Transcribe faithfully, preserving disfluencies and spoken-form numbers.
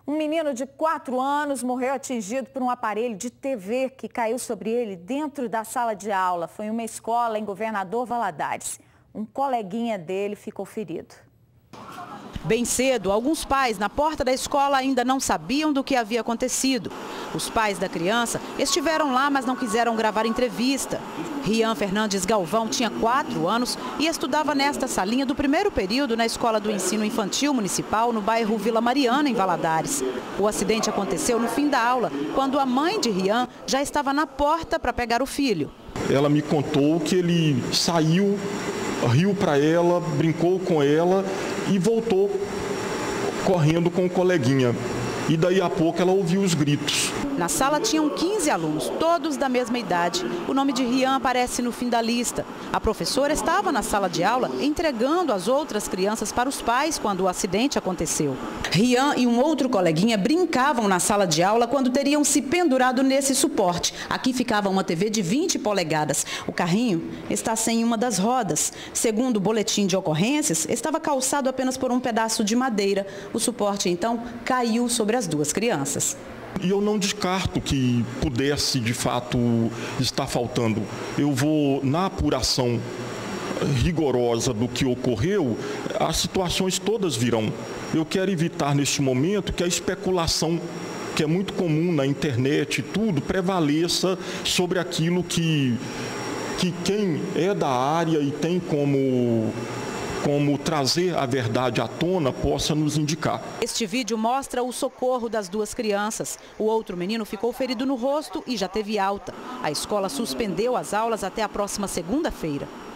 Um menino de quatro anos morreu atingido por um aparelho de T V que caiu sobre ele dentro da sala de aula. Foi em uma escola em Governador Valadares. Um coleguinha dele ficou ferido. Bem cedo, alguns pais na porta da escola ainda não sabiam do que havia acontecido. Os pais da criança estiveram lá, mas não quiseram gravar entrevista. Rian Fernandes Galvão tinha quatro anos e estudava nesta salinha do primeiro período na Escola do Ensino Infantil Municipal, no bairro Vila Mariana, em Valadares. O acidente aconteceu no fim da aula, quando a mãe de Rian já estava na porta para pegar o filho. Ela me contou que ele saiu, riu para ela, brincou com ela e voltou correndo com o coleguinha. E daí a pouco ela ouviu os gritos. Na sala tinham quinze alunos, todos da mesma idade. O nome de Rian aparece no fim da lista. A professora estava na sala de aula entregando as outras crianças para os pais quando o acidente aconteceu. Rian e um outro coleguinha brincavam na sala de aula quando teriam se pendurado nesse suporte. Aqui ficava uma T V de vinte polegadas. O carrinho está sem uma das rodas. Segundo o boletim de ocorrências, estava calçado apenas por um pedaço de madeira. O suporte, então, caiu sobre as duas crianças. E eu não descarto que pudesse, de fato, estar faltando. Eu vou, na apuração rigorosa do que ocorreu, as situações todas virão. Eu quero evitar, neste momento, que a especulação, que é muito comum na internet e tudo, prevaleça sobre aquilo que, que quem é da área e tem como... como trazer a verdade à tona possa nos indicar. Este vídeo mostra o socorro das duas crianças. O outro menino ficou ferido no rosto e já teve alta. A escola suspendeu as aulas até a próxima segunda-feira.